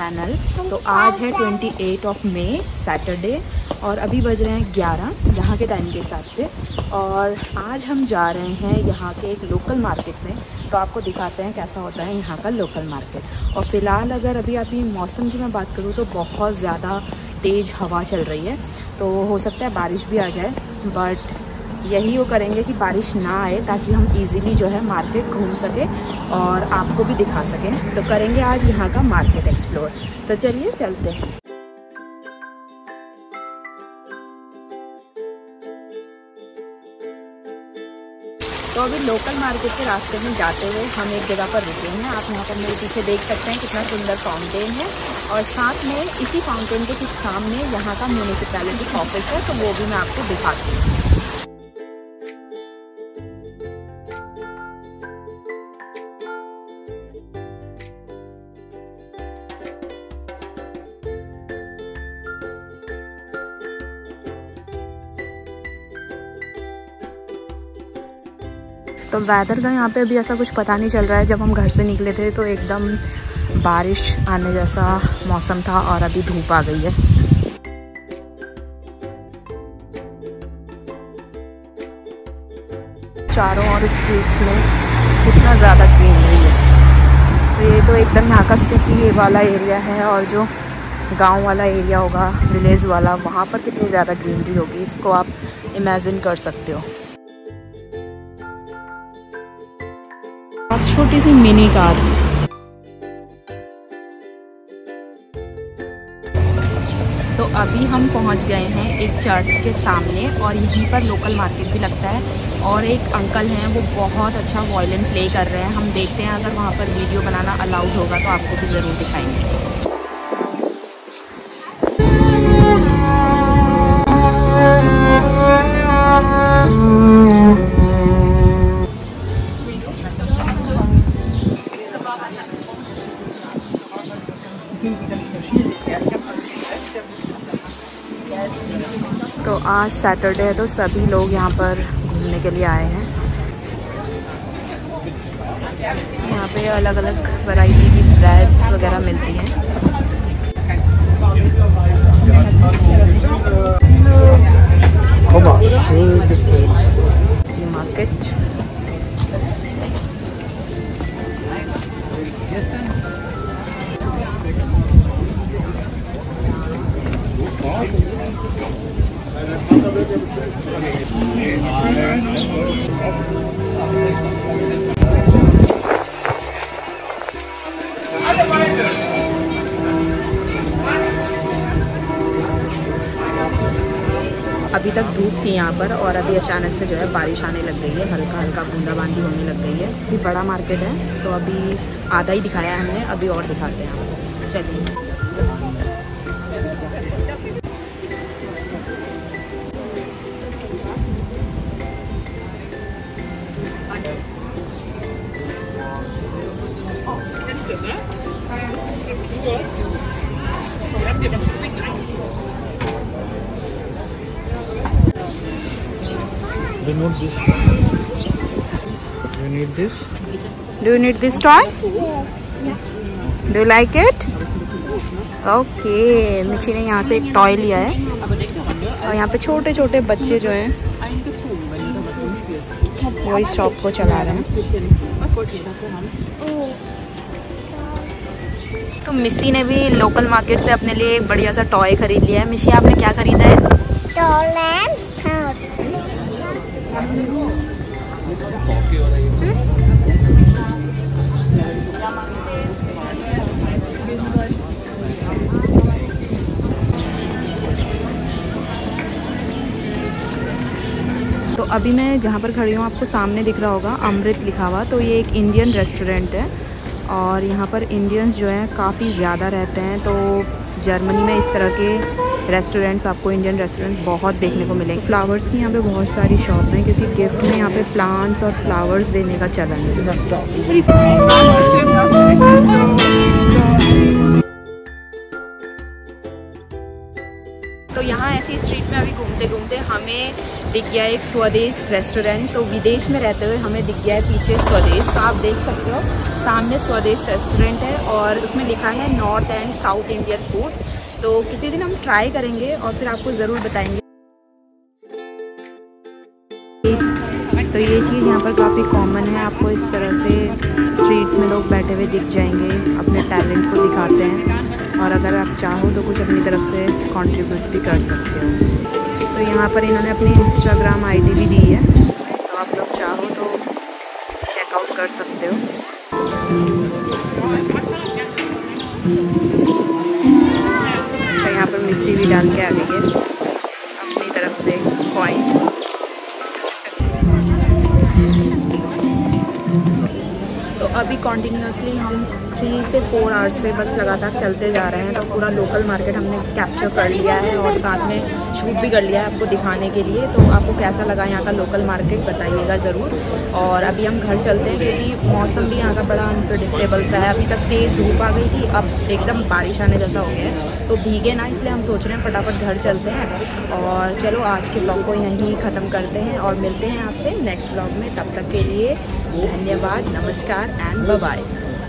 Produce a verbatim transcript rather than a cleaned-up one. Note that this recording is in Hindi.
चैनल। तो आज है अट्ठाईस ऑफ मई सैटरडे और अभी बज रहे हैं ग्यारह यहाँ के टाइम के हिसाब से। और आज हम जा रहे हैं यहाँ के एक लोकल मार्केट में, तो आपको दिखाते हैं कैसा होता है यहाँ का लोकल मार्केट। और फ़िलहाल अगर अभी अभी मौसम की मैं बात करूँ तो बहुत ज़्यादा तेज़ हवा चल रही है, तो हो सकता है बारिश भी आ जाए, बट यही वो करेंगे कि बारिश ना आए ताकि हम इजीली जो है मार्केट घूम सके और आपको भी दिखा सकें। तो करेंगे आज यहाँ का मार्केट एक्सप्लोर। तो चलिए चलते हैं। तो अभी लोकल मार्केट के रास्ते में जाते हुए हम एक जगह पर रुके हैं। आप यहाँ पर मेरे पीछे देख सकते हैं कितना सुंदर फाउंटेन है, और साथ में इसी फाउंटेन के कुछ सामने यहाँ का म्यूनिसिपैलिटी ऑफिस है, तो वो भी मैं आपको दिखाती हूँ। तो वेदर का यहाँ पे अभी ऐसा कुछ पता नहीं चल रहा है। जब हम घर से निकले थे तो एकदम बारिश आने जैसा मौसम था और अभी धूप आ गई है। चारों ओर स्ट्रीट्स में कितना ज़्यादा ग्रीनरी है। तो ये तो एकदम यहाँ का सिटी वाला एरिया है, और जो गांव वाला एरिया होगा, विलेज वाला, वहाँ पर कितनी ज़्यादा ग्रीनरी होगी इसको आप इमेजिन कर सकते हो। छोटी सी मिनी कार। तो अभी हम पहुंच गए हैं एक चर्च के सामने, और यहीं पर लोकल मार्केट भी लगता है। और एक अंकल हैं, वो बहुत अच्छा वायलिन प्ले कर रहे हैं। हम देखते हैं अगर वहां पर वीडियो बनाना अलाउड होगा तो आपको भी ज़रूर दिखाएंगे। तो आज सैटरडे है तो सभी लोग यहाँ पर घूमने के लिए आए हैं। यहाँ पे अलग अलग वैरायटी की ब्रेड्स वगैरह मिलती हैं। जी मार्केट। अभी तक धूप थी यहाँ पर, और अभी अचानक से जो है बारिश आने लग गई है, हल्का हल्का बूंदाबांदी होने लग गई है। ये बड़ा मार्केट है, तो अभी आधा ही दिखाया है हमने, अभी और दिखाते हैं आपको। चलिए। Do you need this? Do you need this? Do you need this toy? Do you like it? Okay, मिची ने यहाँ से एक टॉय लिया है, और यहाँ पे छोटे छोटे बच्चे जो हैं वो इस शॉप को चला रहे हैं। तो मिसी ने भी लोकल मार्केट से अपने लिए एक बढ़िया सा टॉय खरीद लिया है। मिशी, आपने क्या खरीदा है? तो अभी मैं जहाँ पर खड़ी हूँ आपको सामने दिख रहा होगा अमृत लिखा हुआ। तो ये एक इंडियन रेस्टोरेंट है, और यहाँ पर इंडियंस जो हैं काफ़ी ज़्यादा रहते हैं। तो जर्मनी में इस तरह के रेस्टोरेंट्स, आपको इंडियन रेस्टोरेंट्स बहुत देखने को मिलेंगे। फ्लावर्स की यहाँ पे बहुत सारी शॉप हैं, क्योंकि गिफ्ट में यहाँ पे प्लांट्स और फ्लावर्स देने का चलन है। तो यहाँ ऐसी स्ट्रीट में अभी घूमते घूमते हमें दिख गया एक स्वदेश रेस्टोरेंट। तो विदेश में रहते हुए हमें दिख गया है पीछे स्वदेश। तो आप देख सकते हो सामने स्वदेश रेस्टोरेंट है और उसमें लिखा है north and south Indian food. तो किसी दिन हम ट्राई करेंगे और फिर आपको ज़रूर बताएंगे। तो ये चीज़ यहाँ पर काफ़ी कॉमन है, आपको इस तरह से स्ट्रीट्स में लोग बैठे हुए दिख जाएंगे, अपने टैलेंट को दिखाते हैं और अगर आप चाहो तो कुछ अपनी तरफ से कंट्रीब्यूट भी कर सकते हो। तो यहाँ पर इन्होंने अपनी इंस्टाग्राम आईडी भी दी है, तो आप लोग चाहो तो चेकआउट कर सकते हो। तो यहाँ पर मिस्सी भी डाल के आ गई है अपनी तरफ से पॉइंट। तो अभी कॉन्टीन्यूसली हम थ्री से फोर आवर्स से बस लगातार चलते जा रहे हैं। तो पूरा लोकल मार्केट हमने कैप्चर कर लिया है और साथ में शूट भी कर लिया है आपको दिखाने के लिए। तो आपको कैसा लगा यहाँ का लोकल मार्केट बताइएगा ज़रूर। और अभी हम घर चलते हैं क्योंकि मौसम भी यहाँ का बड़ा अनप्रेडिक्टेबल सा है। अभी तक तेज़ धूप आ गई थी, अब एकदम बारिश आने जैसा हो गया है, तो भीगे ना, इसलिए हम सोच रहे हैं फटाफट घर चलते हैं। और चलो आज के ब्लॉग को यहीं ख़त्म करते हैं और मिलते हैं आपसे नेक्स्ट ब्लॉग में। तब तक के लिए धन्यवाद, नमस्कार एंड बाय बाय।